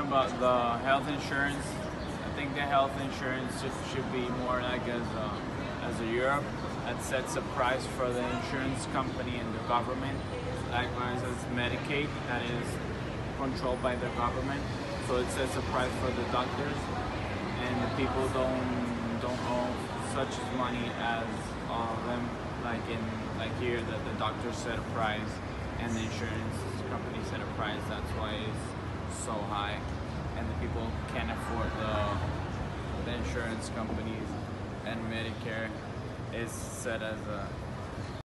about the health insurance. I think the health insurance should be more like as a Europe that sets a price for the insurance company and the government. Likewise as Medicaid that is controlled by the government. So it sets a price for the doctors, and the people don't owe such money as them like here that the doctors set a price and the insurance company set a price. That's why it's so high, and the people can't afford the insurance companies, and Medicare is set as a